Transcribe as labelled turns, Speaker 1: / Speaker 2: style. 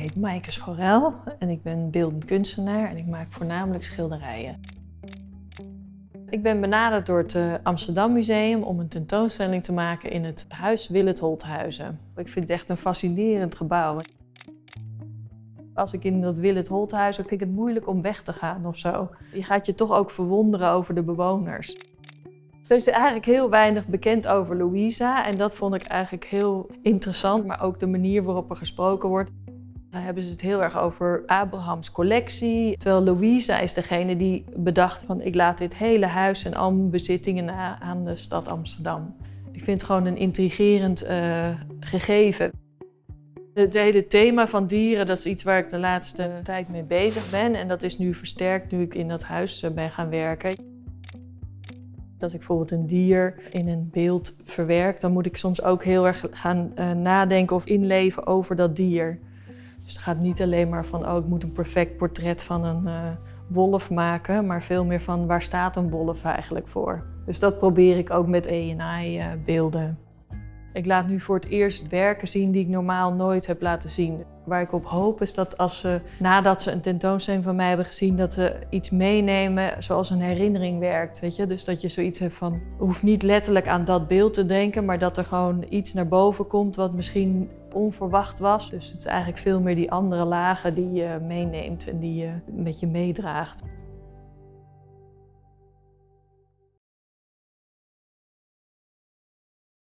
Speaker 1: heet Maaike Schorel en ik ben beeldend kunstenaar en ik maak voornamelijk schilderijen. Ik ben benaderd door het Amsterdam Museum om een tentoonstelling te maken in het huis Willet Holthuizen. Ik vind het echt een fascinerend gebouw. Als ik in dat Willet Holthuizen vind ik het moeilijk om weg te gaan of zo. Je gaat je toch ook verwonderen over de bewoners. Er is eigenlijk heel weinig bekend over Louisa en dat vond ik eigenlijk heel interessant, maar ook de manier waarop er gesproken wordt. Dan hebben ze het heel erg over Abrahams collectie, terwijl Louisa is degene die bedacht van ik laat dit hele huis en al mijn bezittingen aan de stad Amsterdam. Ik vind het gewoon een intrigerend gegeven. Het hele thema van dieren, dat is iets waar ik de laatste tijd mee bezig ben en dat is nu versterkt nu ik in dat huis ben gaan werken. Als ik bijvoorbeeld een dier in een beeld verwerk, dan moet ik soms ook heel erg gaan nadenken of inleven over dat dier. Dus het gaat niet alleen maar van, oh, ik moet een perfect portret van een wolf maken, maar veel meer van, waar staat een wolf eigenlijk voor? Dus dat probeer ik ook met AI-beelden. Ik laat nu voor het eerst werken zien die ik normaal nooit heb laten zien. Waar ik op hoop is dat nadat ze een tentoonstelling van mij hebben gezien, dat ze iets meenemen zoals een herinnering werkt, weet je? Dus dat je zoiets hebt van, je hoeft niet letterlijk aan dat beeld te denken, maar dat er gewoon iets naar boven komt wat misschien onverwacht was. Dus het is eigenlijk veel meer die andere lagen die je meeneemt en die je met je meedraagt.